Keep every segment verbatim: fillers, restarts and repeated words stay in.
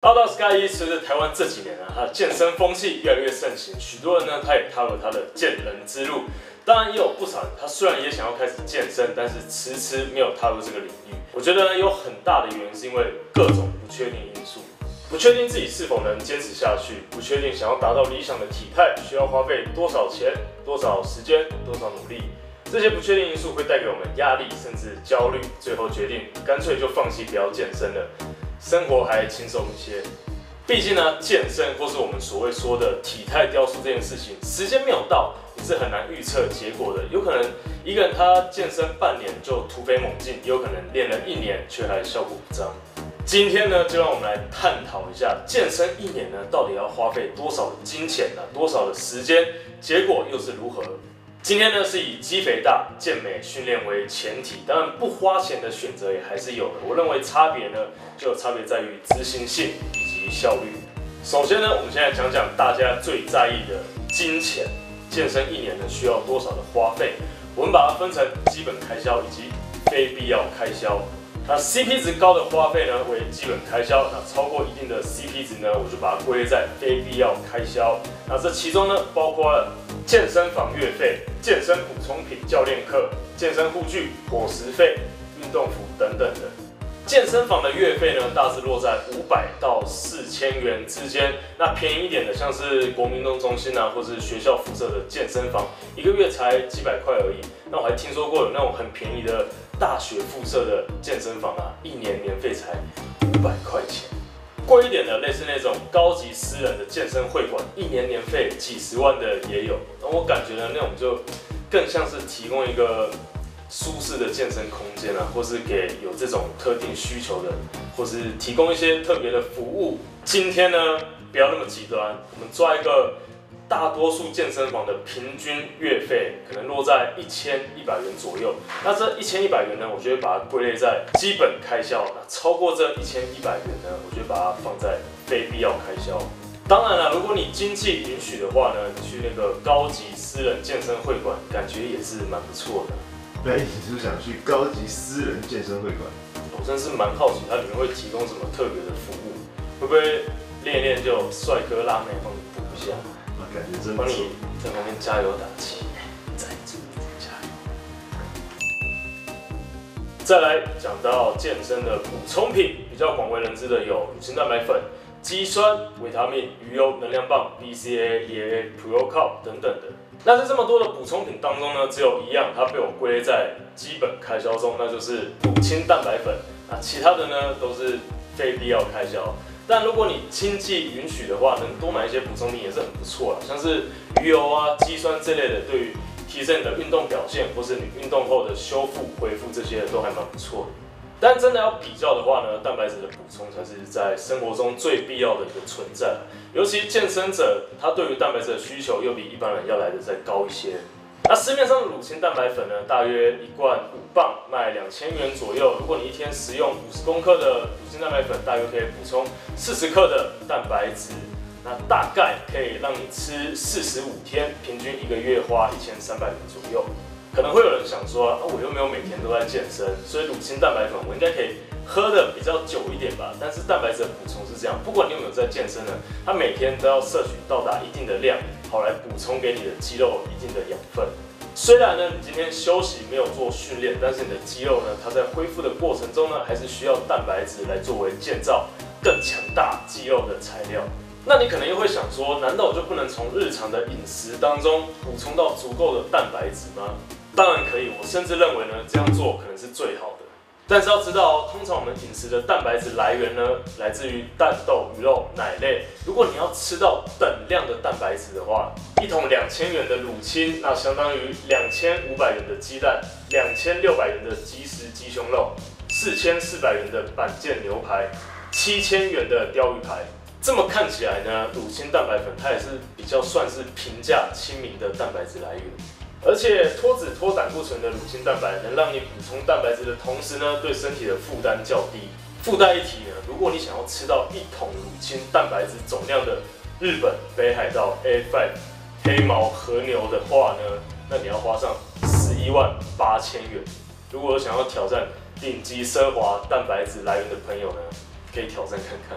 哈喽，我是 Sky。随着台湾这几年啊，它的健身风气越来越盛行，许多人呢，他也踏入他的健人之路。当然，也有不少人，他虽然也想要开始健身，但是迟迟没有踏入这个领域。我觉得呢，有很大的原因是因为各种不确定因素，不确定自己是否能坚持下去，不确定想要达到理想的体态需要花费多少钱、多少时间、多少努力。这些不确定因素会带给我们压力，甚至焦虑，最后决定干脆就放弃不要健身了。生活还轻松一些。毕竟呢，健身或是我们所谓说的体态雕塑这件事情，时间没有到，你是很难预测结果的。有可能一个人他健身半年就突飞猛进，也有可能练了一年却还效果不彰。今天呢，就让我们来探讨一下，健身一年呢，到底要花费多少的金钱呢？多少的时间？结果又是如何？今天呢，是以肌肥大、健美训练为前提，当然不花钱的选择也还是有的。我认为差别呢，就有差别在于执行性以及效率。首先呢，我们现在讲讲大家最在意的金钱，健身一年呢需要多少的花费？我们把它分成基本开销以及非必要开销。那 C P 值高的花费呢为基本开销，那超过一定的 C P 值呢，我就把它归类在非必要开销。那这其中呢，包括了健身房月费、健身补充品教练课、健身护具、伙食费、运动服等等的。健身房的月费呢，大致落在五百到四千元之间。那便宜一点的，像是国民运动中心啊，或是学校附设的健身房，一个月才几百块而已。那我还听说过有那种很便宜的大学附设的健身房啊，一年年费才五百块钱。贵一点的，类似那种高级私人的健身会馆，一年年费几十万的也有。那我感觉呢，那种就更像是提供一个舒适的健身空间啊，或是给有这种特定需求的，或是提供一些特别的服务。今天呢，不要那么极端，我们抓一个大多数健身房的平均月费，可能落在一千一百元左右。那这一千一百元呢，我就会把它归类在基本开销。那超过这一千一百元呢，我就会把它放在非必要开销。当然了，如果你经济允许的话呢，你去那个高级私人健身会馆，感觉也是蛮不错的。 那你是不是想去高级私人健身会馆？ 我真是蛮好奇，它里面会提供什么特别的服务？会不会练一练就有帅哥辣妹帮你补一下？ 啊，感觉真不错。 帮你在旁边加油打气，再助加油。再来讲到健身的补充品，比较广为人知的有乳清蛋白粉、肌酸、维他命、鱼油、能量棒、B C A A、E A A、Pro Cup 等等的。那在这么多的补充品当中呢，只有一样它被我归类在基本开销中，那就是乳清蛋白粉。那其他的呢都是非必要开销。但如果你经济允许的话，能多买一些补充品也是很不错啦，像是鱼油啊、肌酸这类的，对于提升你的运动表现，或是你运动后的修复、恢复这些都还蛮不错的。但真的要比较的话呢，蛋白质的补充才是在生活中最必要的一个存在。尤其健身者，他对于蛋白质的需求又比一般人要来的再高一些。那市面上的乳清蛋白粉呢，大约一罐五磅，卖两千元左右。如果你一天食用五十公克的乳清蛋白粉，大约可以补充四十克的蛋白质。那大概可以让你吃四十五天，平均一个月花一千三百元左右。可能会有人想说，啊，我又没有每天都在健身，所以乳清蛋白粉我应该可以喝的比较久一点吧。但是蛋白质的补充是这样，不管你有没有在健身呢，它每天都要摄取到达一定的量，好来补充给你的肌肉一定的养分。虽然呢，你今天休息没有做训练，但是你的肌肉呢，它在恢复的过程中呢，还是需要蛋白质来作为建造更强大肌肉的材料。那你可能又会想说，难道我就不能从日常的饮食当中补充到足够的蛋白质吗？当然可以，我甚至认为呢，这样做可能是最好的。但是要知道哦，通常我们饮食的蛋白质来源呢，来自于蛋、豆、鱼肉、奶类。如果你要吃到等量的蛋白质的话，一桶两千元的乳清，那相当于两千五百元的鸡蛋、两千六百元的即食鸡胸肉、四千四百元的板腱牛排、七千元的鲷鱼排。这么看起来呢，乳清蛋白粉它也是比较算是平价亲民的蛋白质来源。而且脱脂脱胆固醇的乳清蛋白能让你补充蛋白质的同时呢，对身体的负担较低。附带一提呢，如果你想要吃到一桶乳清蛋白质总量的日本北海道 A 五 黑毛和牛的话呢，那你要花上十一万八千元。如果有想要挑战顶级奢华蛋白质来源的朋友呢，可以挑战看看。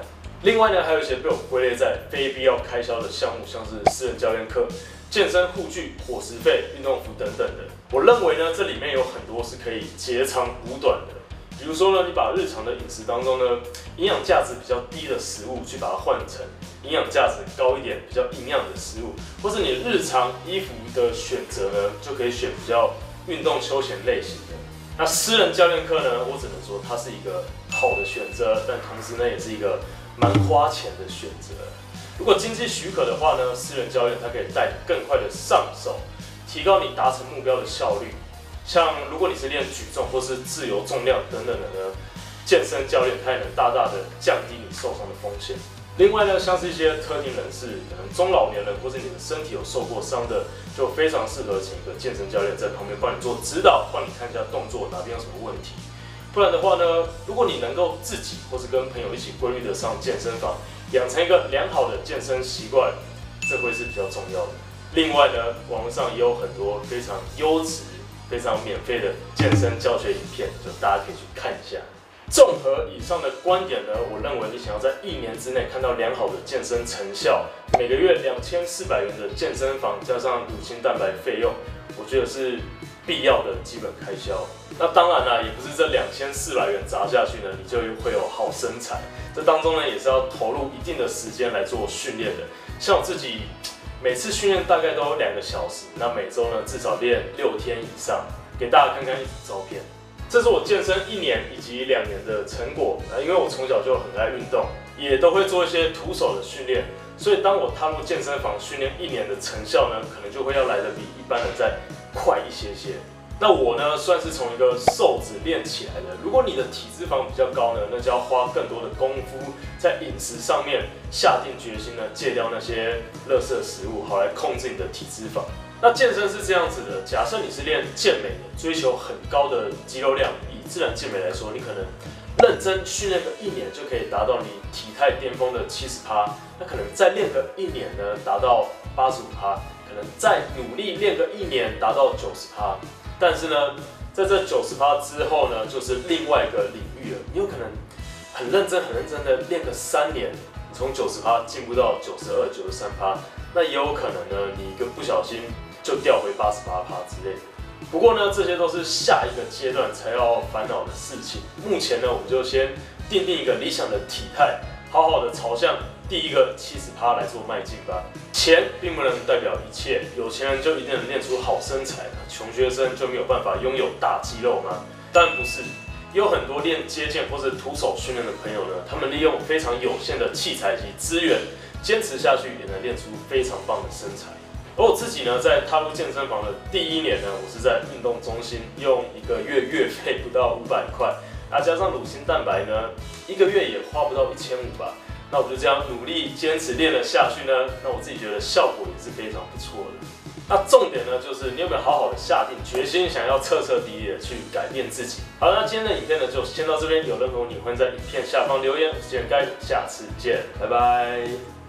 另外呢，还有一些被我归类在非必要开销的项目，像是私人教练课、健身护具、伙食费、运动服等等的。我认为呢，这里面有很多是可以截长补短的。比如说呢，你把日常的饮食当中呢，营养价值比较低的食物，去把它换成营养价值高一点、比较营养的食物，或是你日常衣服的选择呢，就可以选比较运动休闲类型的。那私人教练课呢，我只能说它是一个好的选择，但同时呢，也是一个蛮花钱的选择。如果经济许可的话呢，私人教练它可以带你更快的上手，提高你达成目标的效率。像如果你是练举重或是自由重量等等的呢，健身教练它也能大大的降低你受伤的风险。另外呢，像是一些特定人士，可能中老年人或是你的身体有受过伤的，就非常适合请一个健身教练在旁边帮你做指导，帮你看一下动作哪边有什么问题。不然的话呢，如果你能够自己或是跟朋友一起规律的上健身房，养成一个良好的健身习惯，这会是比较重要的。另外呢，网络上也有很多非常优质、非常免费的健身教学影片，就大家可以去看一下。综合以上的观点呢，我认为你想要在一年之内看到良好的健身成效，每个月两千四百元的健身房加上乳清蛋白费用，我觉得是必要的基本开销。那当然啦，也不是这两千四百元砸下去呢，你就会有好身材。这当中呢，也是要投入一定的时间来做训练的。像我自己，每次训练大概都有两个小时，那每周呢至少练六天以上，给大家看看一组照片。这是我健身一年以及两年的成果。因为我从小就很爱运动，也都会做一些徒手的训练，所以当我踏入健身房训练一年的成效呢，可能就会要来得比一般人再快一些些。那我呢，算是从一个瘦子练起来的。如果你的体脂肪比较高呢，那就要花更多的功夫在饮食上面，下定决心呢，戒掉那些垃圾食物，好来控制你的体脂肪。那健身是这样子的，假设你是练健美的，追求很高的肌肉量，以自然健美来说，你可能认真训练个一年就可以达到你体态巅峰的七十趴，那可能再练个一年呢，达到八十五趴，可能再努力练个一年，达到九十趴。但是呢，在这九十趴之后呢，就是另外一个领域了。你有可能很认真、很认真的练个三年，你从九十趴进步到九十二、九十三趴，那也有可能呢，你一个不小心就掉回八十八趴之类的。不过呢，这些都是下一个阶段才要烦恼的事情。目前呢，我们就先定定一个理想的体态，好好的朝向第一个七十趴来做迈进吧。钱并不能代表一切，有钱人就一定能练出好身材，穷学生就没有办法拥有大肌肉吗？当然不是，也有很多练街健或是徒手训练的朋友呢，他们利用非常有限的器材及资源，坚持下去也能练出非常棒的身材。而我自己呢，在踏入健身房的第一年呢，我是在运动中心用一个月月费不到五百块，啊加上乳清蛋白呢，一个月也花不到一千五吧。那我就这样努力坚持练了下去呢，那我自己觉得效果也是非常不错的。那重点呢，就是你有没有好好的下定决心，想要彻彻底底的去改变自己。好，那今天的影片呢，就先到这边。有任何你欢迎在影片下方留言。我是简该，下次见，拜拜。